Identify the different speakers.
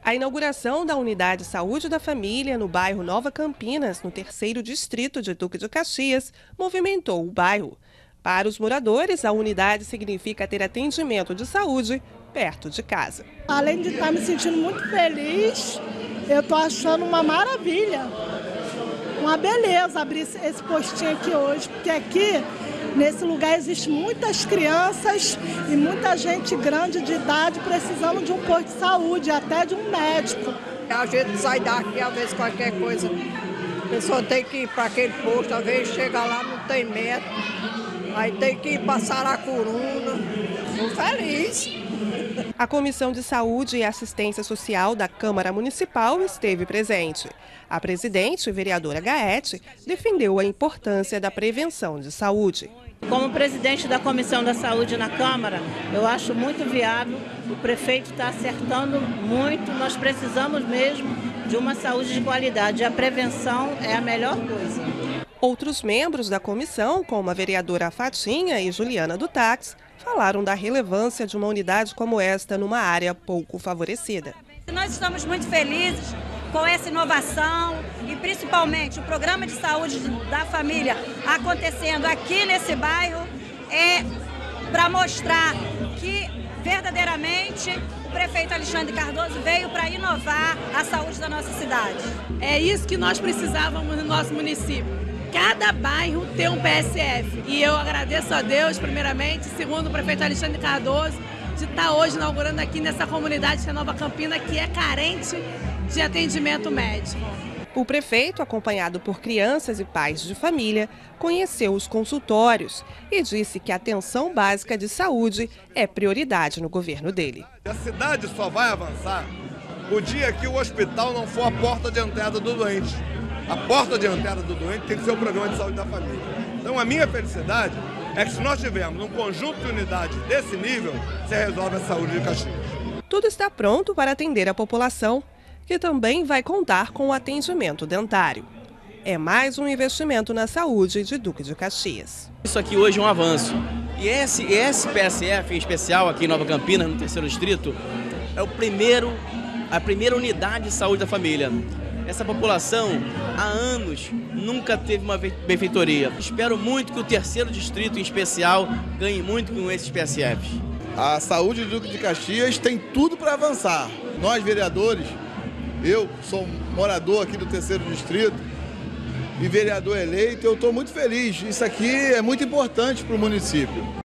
Speaker 1: A inauguração da Unidade Saúde da Família no bairro Nova Campinas, no 3º distrito de Duque de Caxias, movimentou o bairro. Para os moradores, a unidade significa ter atendimento de saúde perto de casa.
Speaker 2: Além de estar me sentindo muito feliz, eu estou achando uma maravilha, uma beleza abrir esse postinho aqui hoje, porque aqui, nesse lugar, existem muitas crianças e muita gente grande de idade precisando de um posto de saúde, até de um médico.
Speaker 3: A gente sai daqui, às vezes qualquer coisa, a pessoa tem que ir para aquele posto, às vezes chega lá, não tem médico, aí tem que ir para Saracuruna. Estou feliz.
Speaker 1: A Comissão de Saúde e Assistência Social da Câmara Municipal esteve presente. A presidente, vereadora Gaete, defendeu a importância da prevenção de saúde.
Speaker 4: Como presidente da Comissão da Saúde na Câmara, eu acho muito viável, o prefeito está acertando muito, nós precisamos mesmo de uma saúde de qualidade, a prevenção é a melhor coisa.
Speaker 1: Outros membros da comissão, como a vereadora Fatinha e Juliana do Táxi, falaram da relevância de uma unidade como esta numa área pouco favorecida.
Speaker 5: Nós estamos muito felizes com essa inovação e principalmente o programa de saúde da família acontecendo aqui nesse bairro para mostrar que verdadeiramente o prefeito Alexandre Cardoso veio para inovar a saúde da nossa cidade.
Speaker 6: É isso que nós precisávamos no nosso município. Cada bairro tem um PSF e eu agradeço a Deus, primeiramente, segundo o prefeito Alexandre Cardoso, de estar hoje inaugurando aqui nessa comunidade de Nova Campina, que é carente de atendimento médico.
Speaker 1: O prefeito, acompanhado por crianças e pais de família, conheceu os consultórios e disse que a atenção básica de saúde é prioridade no governo dele.
Speaker 7: A cidade só vai avançar o dia que o hospital não for a porta de entrada do doente. A porta de entrada do doente tem que ser o programa de saúde da família. Então a minha felicidade é que se nós tivermos um conjunto de unidades desse nível, você resolve a saúde de Caxias.
Speaker 1: Tudo está pronto para atender a população, que também vai contar com o atendimento dentário. É mais um investimento na saúde de Duque de Caxias.
Speaker 8: Isso aqui hoje é um avanço. E esse PSF em especial aqui em Nova Campinas, no 3º distrito, é a primeira unidade de saúde da família. Essa população, há anos, nunca teve uma benfeitoria. Espero muito que o 3º distrito, em especial, ganhe muito com esses PSFs.
Speaker 9: A saúde do Duque de Caxias tem tudo para avançar. Nós, vereadores, eu sou morador aqui do 3º distrito e vereador eleito, eu estou muito feliz. Isso aqui é muito importante para o município.